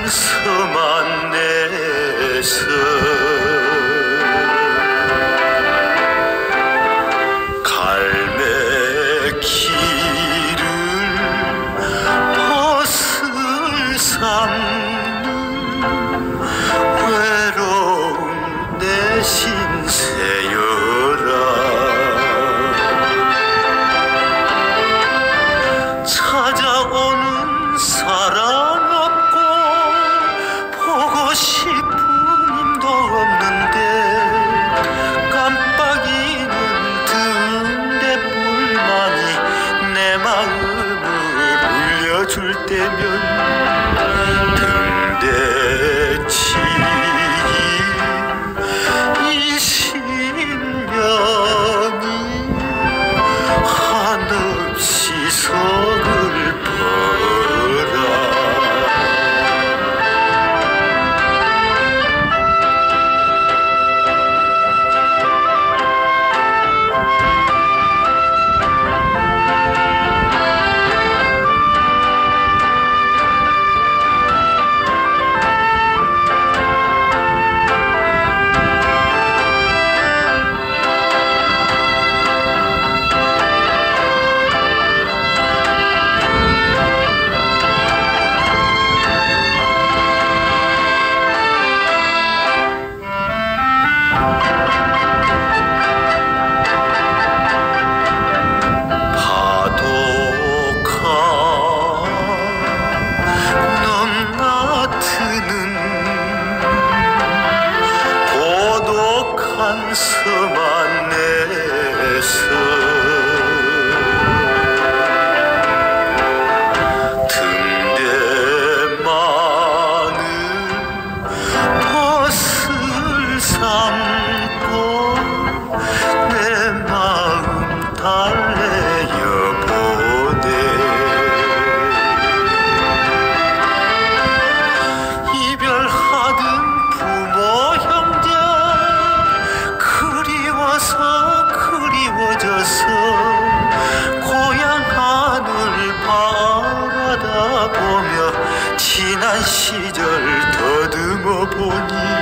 섬 안에서 갈매 길을 벗을 삼는 외로운 내 신세여라. 찾아오는 사랑 없고 보고 싶은 힘도 없는데 깜빡이는 등대불만이 내 마음을 울려줄 때면 등대치기 이 신명이 한없이 서글퍼라. 섬 안에서 등대만은 벗을 삼고 내 마음 달래어 보내. 이별하던 부모 형제 그리워져서 고향 하늘 바라다보며 지난 시절 더듬어 보니